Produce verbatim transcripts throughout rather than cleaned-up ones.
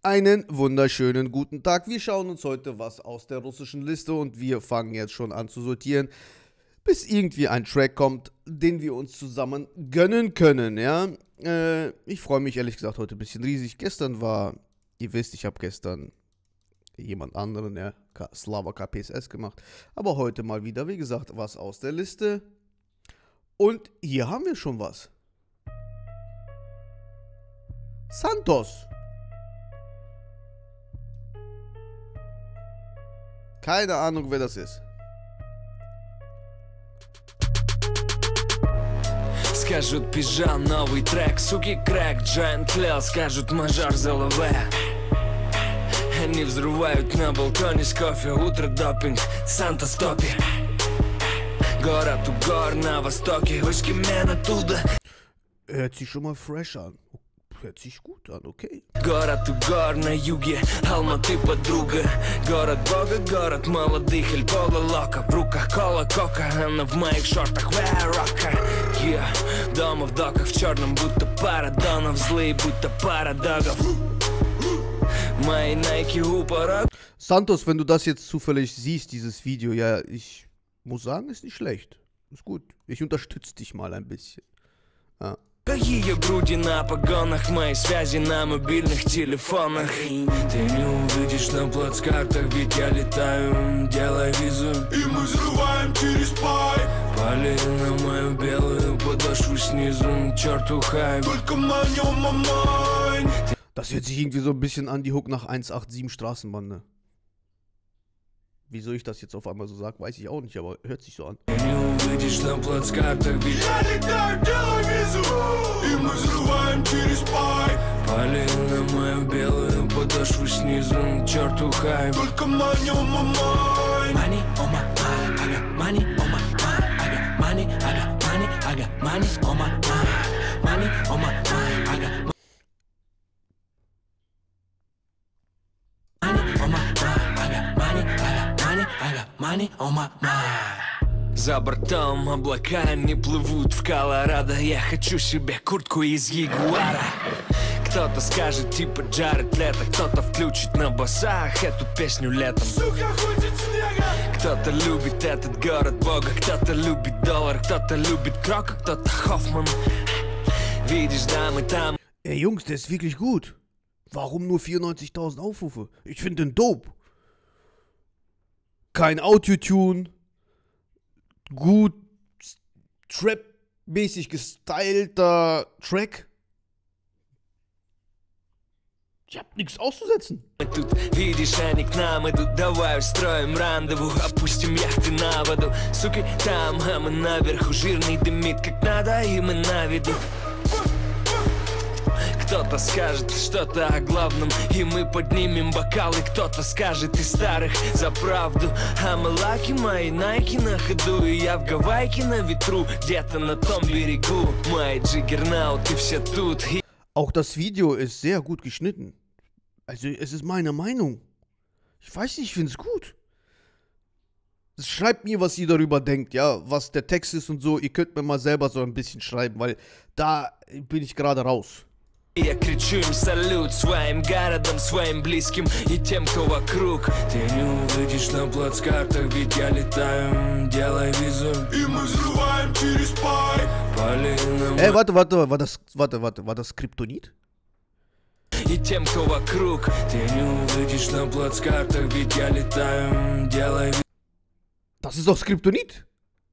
Einen wunderschönen guten Tag. Wir schauen uns heute was aus der russischen Liste und wir fangen jetzt schon an zu sortieren, bis irgendwie ein Track kommt, den wir uns zusammen gönnen können, ja. Äh, ich freue mich ehrlich gesagt heute ein bisschen riesig. Gestern war, ihr wisst, ich habe gestern jemand anderen, ja, Slava K P S S gemacht, aber heute mal wieder, wie gesagt, was aus der Liste. Und hier haben wir schon was. Santos. Keine Ahnung, wer das ist. Скажут, пижам, новый трек, суки, крэк, Giant Lil, скажут, мажор за ЛВ. Они взрывают на балконе с кофе, утро допинг, Санта стопи. Город у гор на востоке, вышки мен оттуда. Hört sich schon mal fresh an. Hört sich gut an, okay. Город у гор на юге, Алматы подруга. Город бога, город молодых, Эль Поло Локо. В руках кола кока, она в моих шортах вэрока. Yeah. Дома в доках в черном, будто пара донов. Злые, будто пара догов. Мои найки у порог. Santos, wenn du das jetzt zufällig siehst, dieses Video, ja, ich muss sagen, ist nicht schlecht. Ist gut. Ich unterstütze dich mal ein bisschen. Ja. Ее груди на погонах, мои связи на мобильных телефонах. Ты не увидишь на плацкартах, ведь я летаю, делай визу. И мы взрываем через пай. Пали на мою белую подошву снизу, черту хайп. Только манем мамай. Das hört sich irgendwie so ein bisschen an die Hook nach hundertsiebenundachtzig Straßenbande. Wieso ich das jetzt auf einmal so sage, weiß ich auch nicht, aber hört sich so an. За бортом облака не плывут в Колорадо. Я хочу себе куртку из Ягуара. Кто-то скажет типа Джаред Лето, кто-то включит на басах эту песню летом. Сука, хочет снега. Кто-то любит этот город бога, кто-то любит доллар, кто-то любит Крока, кто-то Хоффман. Видишь, дамы там. Ey Jungs, der ist wirklich gut. Warum nur vierundneunzigtausend Aufrufe? Ich finde den dope. Kein Autotune, gut Trap-mäßig gestylter Track. Ich hab nichts auszusetzen. Тут видишь, они к нам идут, давай устроим рандеву, опустим яхты на воду. Суки там, а мы наверху, жирный дымит как надо, и мы на виду. Кто-то скажет что-то о главном, и мы поднимем бокалы. Кто-то скажет из старых за правду. А мы лаки, мои найки на ходу, и я в Гавайке на ветру, где-то на том берегу. Мои джиггернауты все тут. Auch das Video ist sehr gut geschnitten. Also es ist meine Meinung. Ich weiß nicht, ich finde es gut. Schreibt mir, was ihr darüber denkt, ja, was der Text ist und so. Ihr könnt mir mal selber so ein bisschen schreiben, weil da bin ich gerade raus. Я кричу им салют своим городом, своим близким и тем, кто вокруг. Ты не увидишь на плацкартах, ведь я летаю, делай визу. И мы взрываем через пай. Ey, warte, warte, war das, warte, warte, war das Kryptonit? И тем, кто вокруг. Ты не увидишь на плацкартах, ведь я летаю, делай визу. Das ist doch Kryptonit.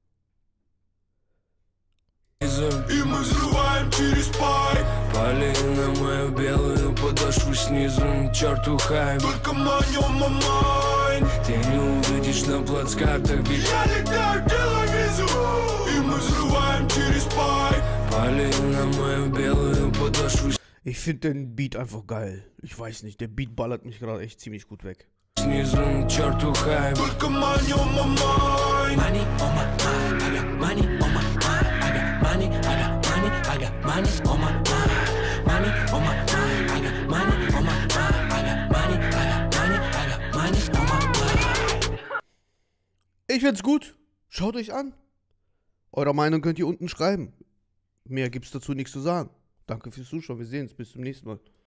И мы взрываем через пай. Пали на мою белую подошву снизу, черту хайп. Только манем мамай. Ты не увидишь на плацкартах, ведь я летаю, делай визу. И мы взрываем через пай. Пали на мою белую подошву. Ich finde den Beat einfach geil. Ich weiß nicht, der Beat ballert mich gerade echt ziemlich gut weg. Снизу, черту хайп. Только манем мамай. Money on my mind, I got money on my mind. I got money, I got money, I got money on my mind. Money on my mind, I got money on my mind. I got money, I got money, I got money on my mind. Ich find's gut. Schaut euch an. Eure Meinung könnt ihr unten schreiben. Mehr gibt's dazu nichts zu sagen. Danke fürs Zuschauen. Wir sehen uns. Bis zum nächsten Mal.